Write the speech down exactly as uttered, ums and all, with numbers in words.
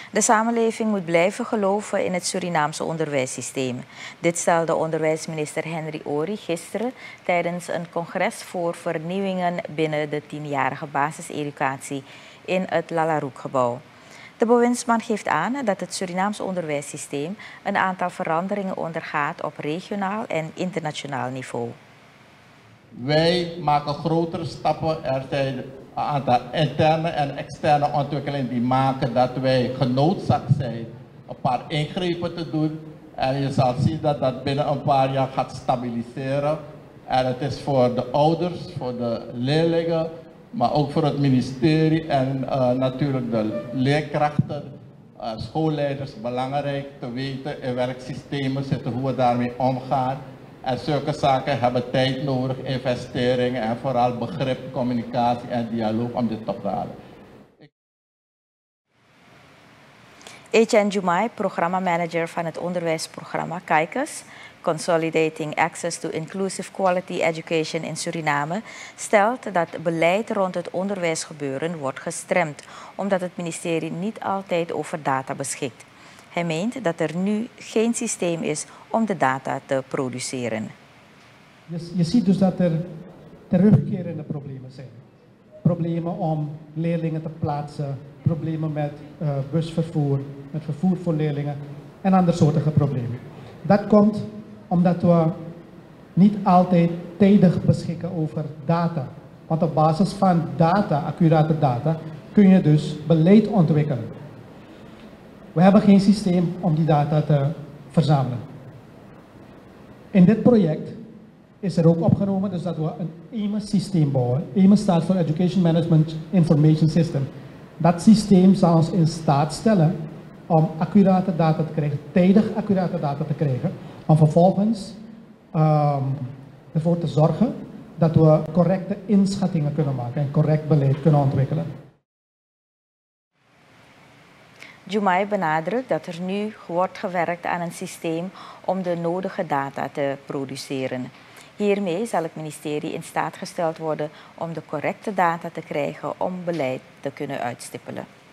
De samenleving moet blijven geloven in het Surinaamse onderwijssysteem. Dit stelde onderwijsminister Henry Ory gisteren tijdens een congres voor vernieuwingen binnen de tienjarige basiseducatie in het Lalaroek-gebouw. De bewindsman geeft aan dat het Surinaamse onderwijssysteem een aantal veranderingen ondergaat op regionaal en internationaal niveau. Wij maken grotere stappen. Er zijn een aantal interne en externe ontwikkelingen die maken dat wij genoodzaakt zijn een paar ingrepen te doen. En je zal zien dat dat binnen een paar jaar gaat stabiliseren. En het is voor de ouders, voor de leerlingen, maar ook voor het ministerie en uh, natuurlijk de leerkrachten, uh, schoolleiders belangrijk te weten in welk systeem we zitten, hoe we daarmee omgaan. En zulke zaken hebben tijd nodig, investeringen en vooral begrip, communicatie en dialoog om dit op te halen. Etienne Diomaye, programmamanager van het onderwijsprogramma KAICES, Consolidating Access to Inclusive Quality Education in Suriname, stelt dat beleid rond het onderwijsgebeuren wordt gestremd, omdat het ministerie niet altijd over data beschikt. Hij meent dat er nu geen systeem is om de data te produceren. Je, je ziet dus dat er terugkerende problemen zijn. Problemen om leerlingen te plaatsen, problemen met uh, busvervoer, met vervoer voor leerlingen en andersoortige problemen. Dat komt omdat we niet altijd tijdig beschikken over data. Want op basis van data, accurate data, kun je dus beleid ontwikkelen. We hebben geen systeem om die data te verzamelen. In dit project is er ook opgenomen dus dat we een E M E-systeem bouwen. E M E staat voor Education Management Information System. Dat systeem zal ons in staat stellen om accurate data te krijgen, tijdig accurate data te krijgen, om vervolgens um, ervoor te zorgen dat we correcte inschattingen kunnen maken en correct beleid kunnen ontwikkelen. Diomaye benadrukt dat er nu wordt gewerkt aan een systeem om de nodige data te produceren. Hiermee zal het ministerie in staat gesteld worden om de correcte data te krijgen om beleid te kunnen uitstippelen.